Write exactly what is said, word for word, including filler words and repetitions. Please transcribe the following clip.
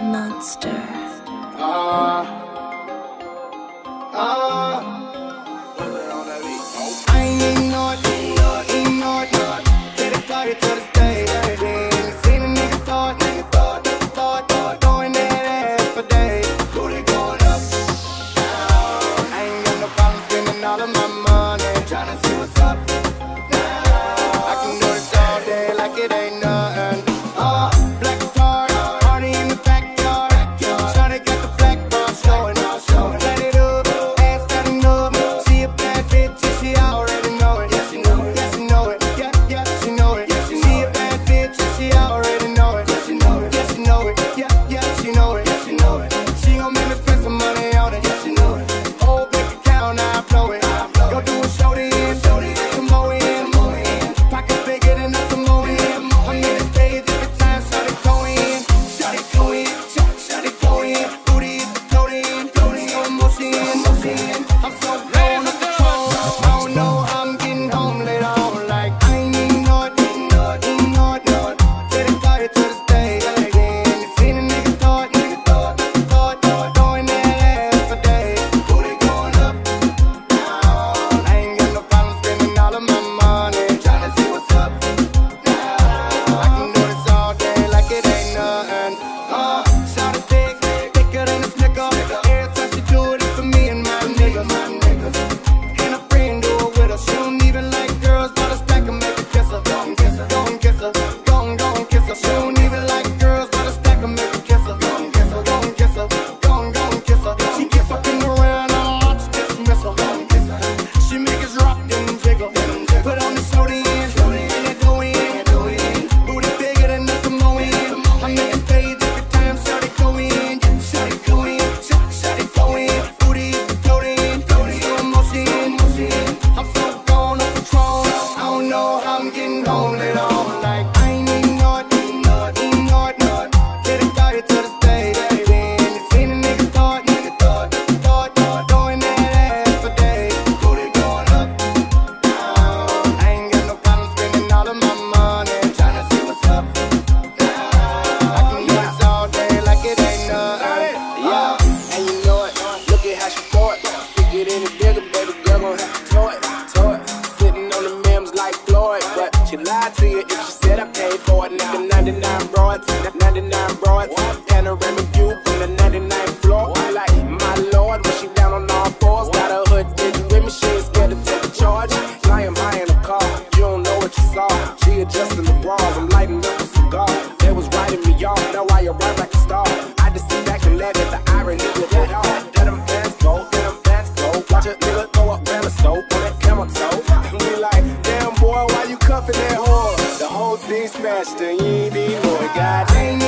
Monster. Uh, uh, I ain't even know it, even know it, know it. Get it started to the stage. Seen a nigga thought, nigga thought, thought, thought, throwing that ass for days. Booty going up, down. I ain't got no problem spending all of my money, tryna see what's up now. I can do this all day like it ain't nothing. Uh, black card, party in the backyard. Shawty got the black bar showing, let it up, ass fatting up. She a bad bitch, and she already know it. Yeah, she know it, yeah, she know it, yeah, yeah, she know it. She a bad bitch, and she already know it. Yeah, she know it, yeah, she know it, yeah, yeah, she know it, yeah, she know it. She gon' make me spend some money on it. Yeah, she know it. Old bank account, I blow it. Go do a show to end, some more in. Pockets bigger than a Samoan. I'm in the stage every time, shot it go in, shot it go in, shot, shot it go in. Booty is floating, floating, slow motion, motion. I'm so blown up the throne. I don't know how I'm getting home later on. Like I ain't even know it, even know it, even know it, know it. Get it started to the stage. You seen a nigga thought, nigga thought, thought, thought, throwing that ass for days. Booty going up, down. I ain't got no problem spending all of my money, tryna see what's up now. I can do this all day like it ain't nothing. Uh, shout it big, thicker than a snicker. Every time she do it, it's for me and my niggas, my niggas. And a friend do it with her. She don't even like girls, but a stack and make her kiss her. Go and kiss her, go and kiss her, go and go and kiss her. She don't even like girls, but a stack and make her kiss her. Go and kiss her, go and kiss her, go and go and kiss her. She keep fucking around, I don't watch, dismiss her. Go and kiss her. She make us rock and jiggle. Put on the show to end, and it go in. Booty bigger than the Samoan. I'm in the stage every time, shot it go in, shot it go in, shot, shot it go in. Booty is floating, floating, slow motion, motion. I'm so gone off the throne. I don't know how I'm getting home later on. Like I ain't even know it, even know it, even know it, know it. Get it started to the stage. You seen a nigga thought, nigga thought, thought, thought, throwing that ass for days. Booty going up, down. I ain't got no problem spending all of my money, tryna see what's up now. I can do this all day like it ain't nothing. Yeah, and you know it. Look at how she throw it. Figured any bigger, baby girl gon' have to tow it, tow it. Sitting on the memes like Floyd, but she lied to you if she said I paid for it. Nigga, ninety-nine broads, ninety-nine broads. Panoramic view from the ninety-ninth floor. I like my lord when she down on all fours. Got her hood digging with me, she ain't scared to take a charge. Flying high in the car, you don't know what you saw. She adjusting the bras, I'm lighting up a cigar. They was writing me off, now I arrive like a star. I just sit back and laugh at the irony with that all. Let them fans go, let them fans go. Watch a nigga go up round the soap on that camel toe. And we like, damn boy, why you cuffing that whore? The whole thing smashed and you ain't even know it. God, I ain't